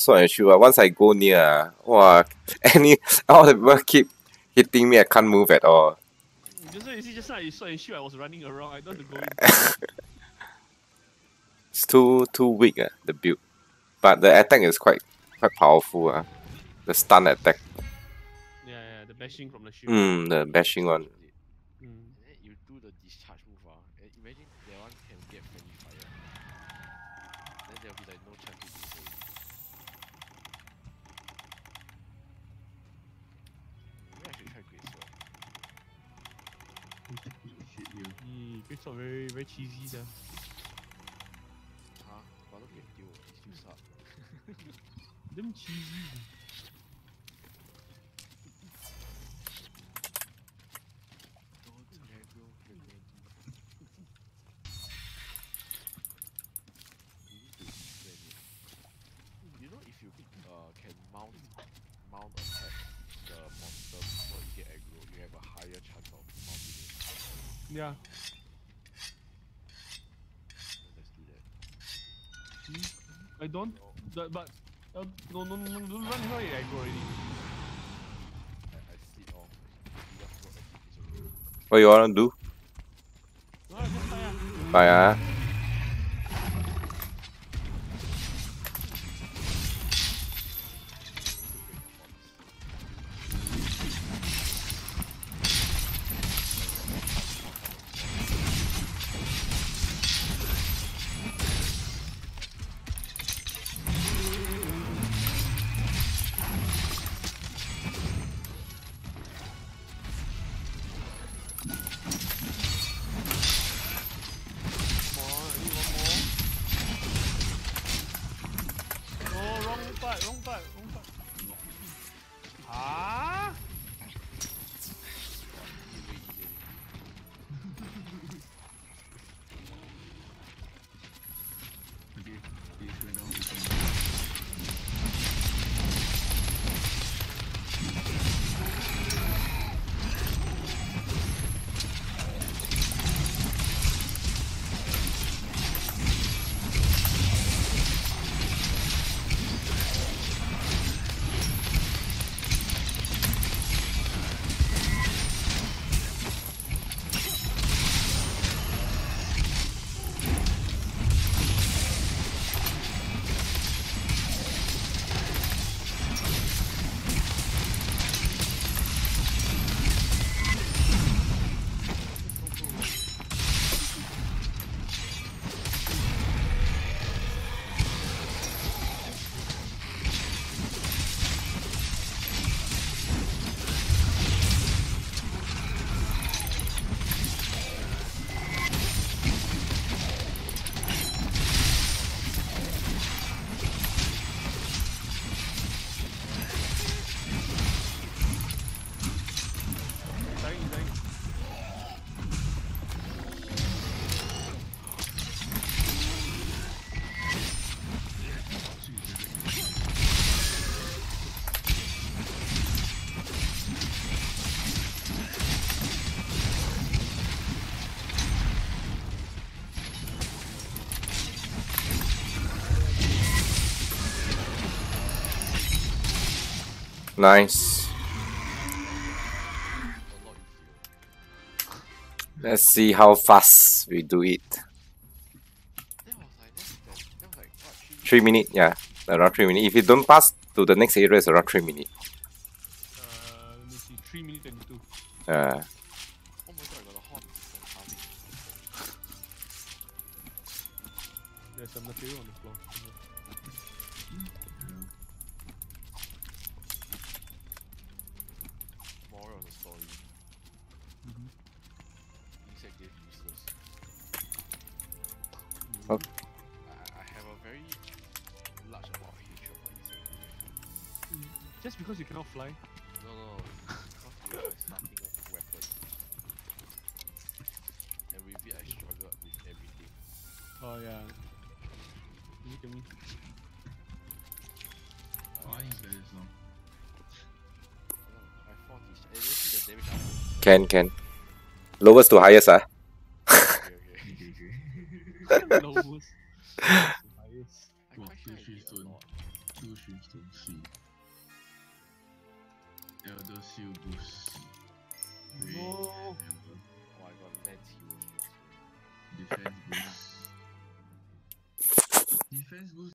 sword and shield. Once I go near, wow, all the people keep hitting me. I can't move at all. Just now you see, just now you sword and shield. I was running around. I don't want to go in. It's too weak, the build. But the attack is quite powerful. The stun attack. Yeah, the bashing from the shield. The bashing one. And then you do the discharge move, and imagine that one can get friendly fire. Then there will be like no chance to do so. Maybe I should try Great Sword. Great sword very cheesy, yeah. Huh? But look at you, he still suck. Damn cheesy. You know if you can mount attack the monster before you get aggro, you have a higher chance of mounting it. Yeah. Let's do that. I don't. But no, don't run away. I go already. I slid off. He just wrote at his okay. What you wanna do? No, just fire. Fire. Wrong part. Ah! Nice. Let's see how fast we do it. That was like what, 3 minutes, yeah. Around 3 minutes. If you don't pass to the next area, it's around 3 minutes. Let me see. 3 minutes 22. Oh my god, I got a horn from Harvey. There's some material on the floor. Moral of the story. Insect gave useless. Oh. I have a very large amount of hatred for insect. Just because you cannot fly? No. Because you are starting weapon. And with it I struggled with everything. Oh yeah. Look at me. Why is there so? I fought this. And you see the damage Can. Lowest to highest, Okay. Lowest. Highest. I quite sure I did a lot. Tombstone 3. Elder Seal boost. Way No. Oh my god, Lance Hero. Defense boost. Defense boost